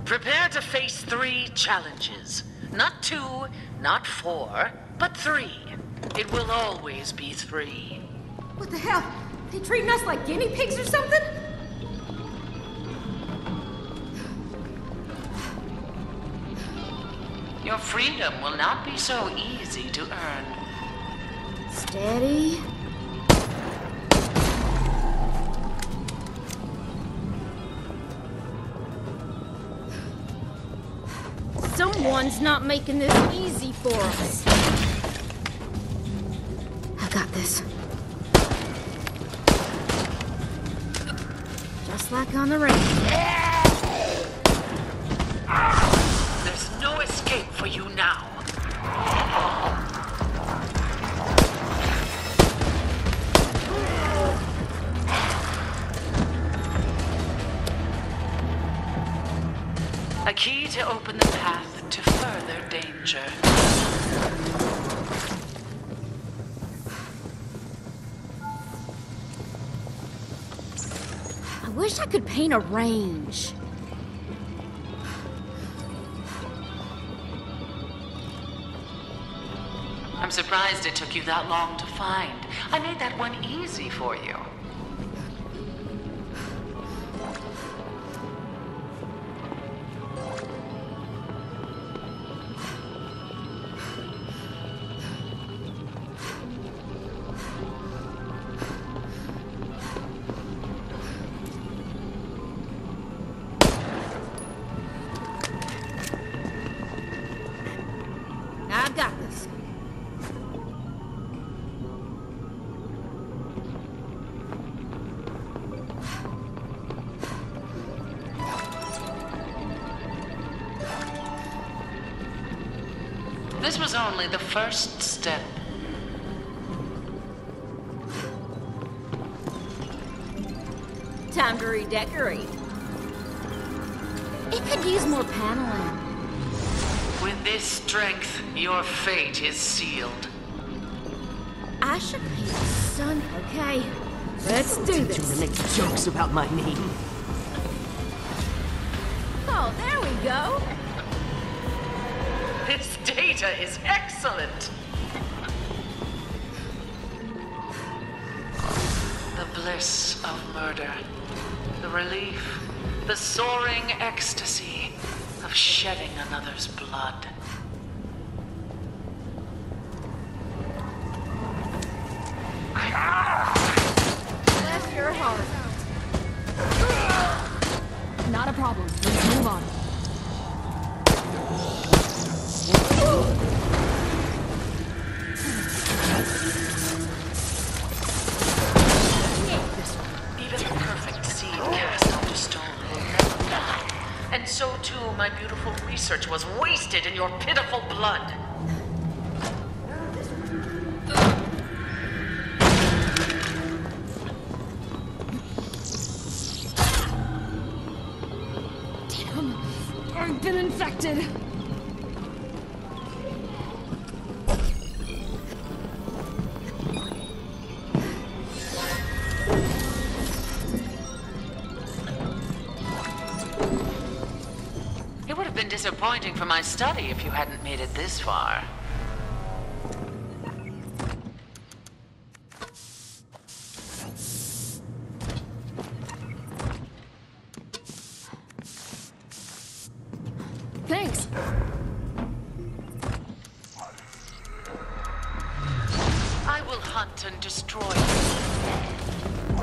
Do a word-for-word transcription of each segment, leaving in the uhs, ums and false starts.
Prepare to face three challenges. Not two, not four, but three. It will always be three. What the hell? They treating us like guinea pigs or something? Your freedom will not be so easy to earn. Steady. Someone's not making this easy for us. I got this. Just like on the range. There's no escape for you now. A key to open the path to further danger. I wish I could paint a range. I'm surprised it took you that long to find. I made that one easy for you. I've got this. This was only the first step. Time to redecorate. It could use more paneling. With this strength, your fate is sealed. I should paint the sun. Okay, let's do this. To make jokes about my name. Oh, there we go. This data is excellent. The bliss of murder. The relief. The soaring ecstasy of shedding another's blood. Bless your heart. Not a problem. Let's move on. Even the perfect seed cast onto stone will never die. And so too, my beautiful research was wasted in your pitiful blood. Damn. I've been infected. It would have been disappointing for my study if you hadn't made it this far. Thanks. I will hunt and destroy you.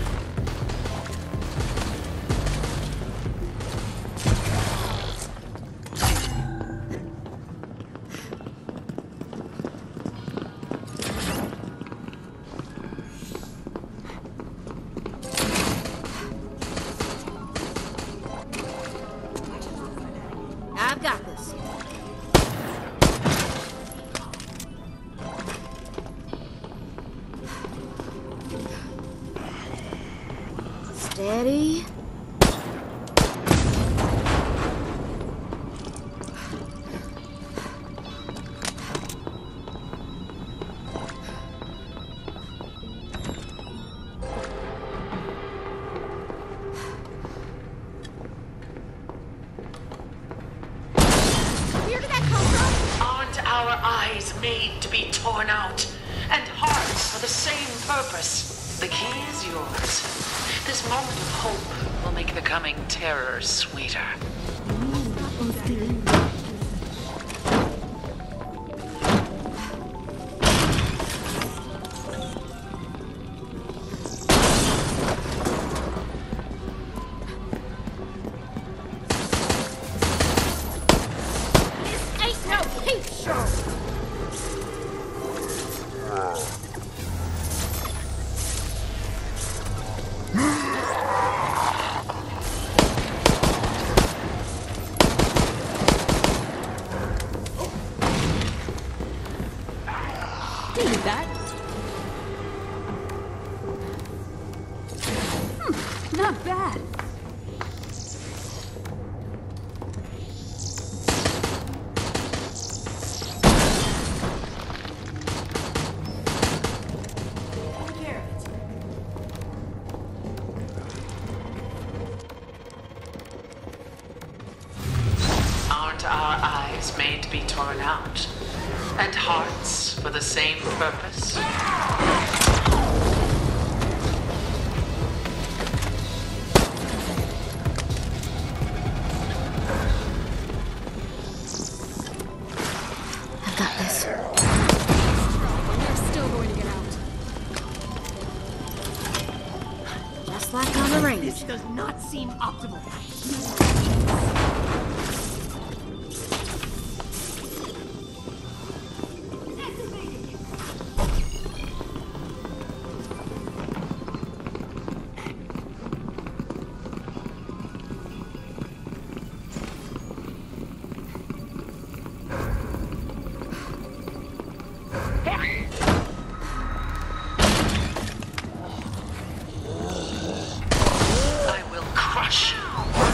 I've got this. Steady. our eyes made to be torn out, and hearts for the same purpose. The key is yours. This moment of hope will make the coming terror sweeter. That? Hmm, not bad. Aren't our eyes made to be torn out? And hearts for the same purpose? I've got this. We're still going to get out. Just like on the range. This does not seem optimal. I will crush you.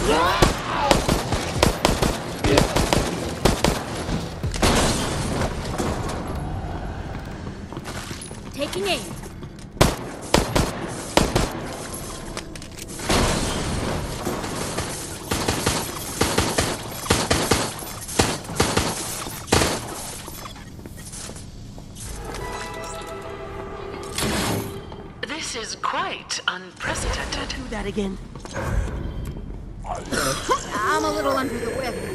Taking aim. This is quite unprecedented. Do that again. I'm a little under the weather.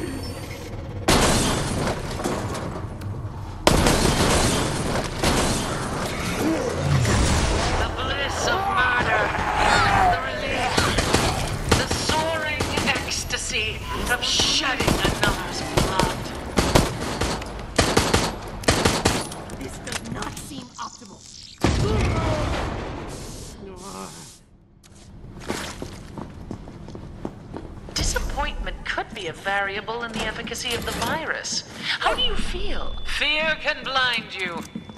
The bliss of murder, the relief, the soaring ecstasy of shedding another's blood. This does not seem optimal. Disappointment could be a variable in the efficacy of the virus. How do you feel? Fear can blind you.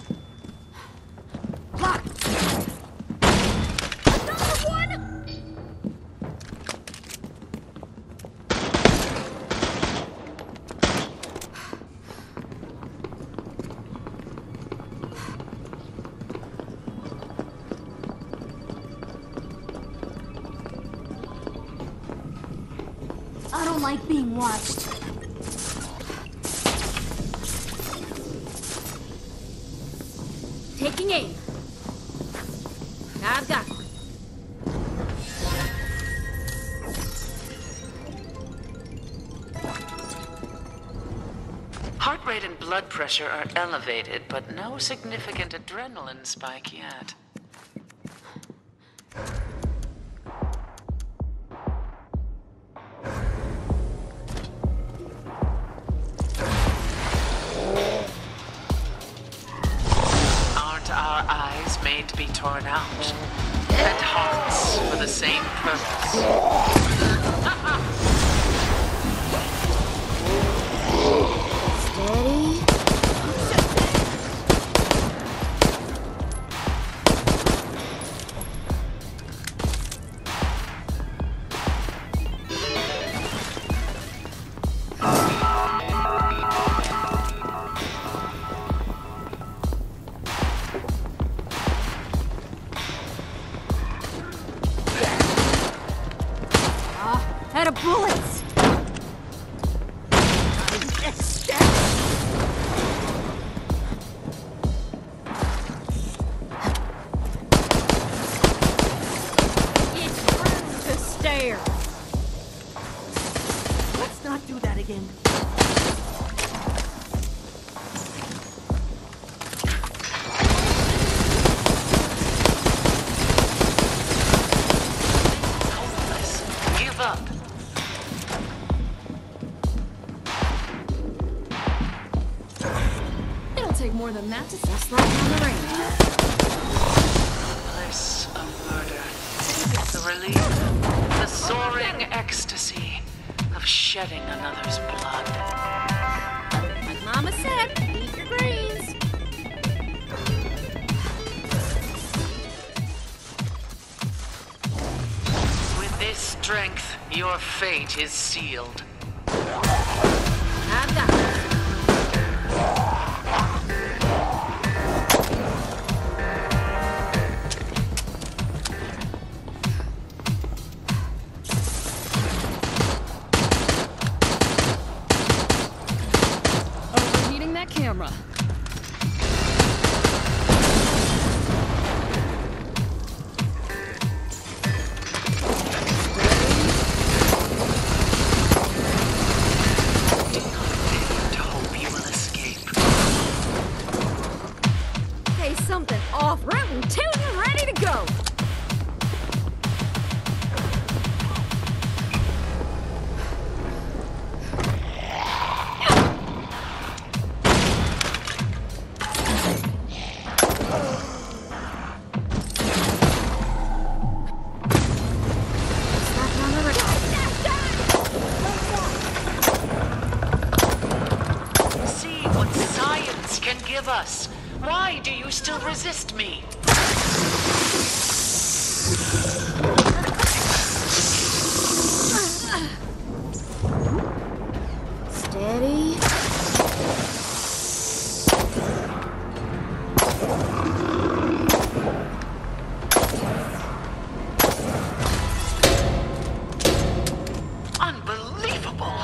I don't like being watched. Taking aim. I've got one. Heart rate and blood pressure are elevated, but no significant adrenaline spike yet. Aren't our eyes made to be torn out? And hearts for the same purpose? Steady. Hopeless. Give up. It'll take more than that to set slide on the range. Bliss of murder. The relief. The soaring ecstasy of shedding another's blood. Like Mama said, eat your greens. With this strength, your fate is sealed. I've got it. Overheating that camera. To hope you will escape. Hey, something off. Rootin' tootin' ready to go. Slap on the wrist. See what science can give us. Why do you still resist me? Steady. Unbelievable!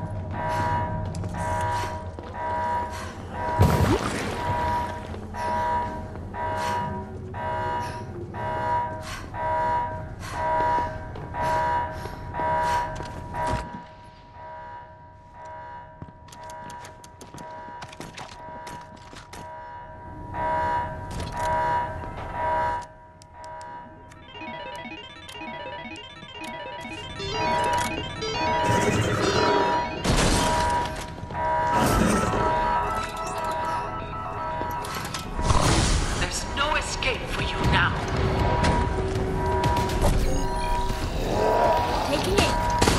There's no escape for you now. Taking it.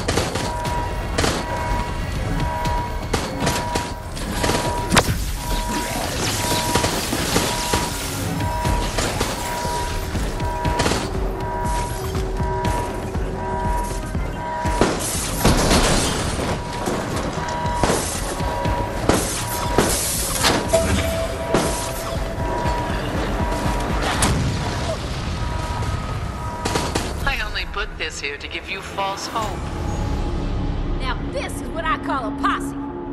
I only put this here to give you false hope. Now this is what I call a posse.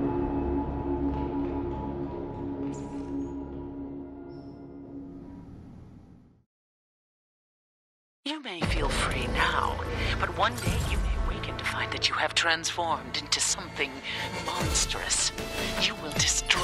You may feel free now, but one day you may awaken to find that you have transformed into something monstrous. You will destroy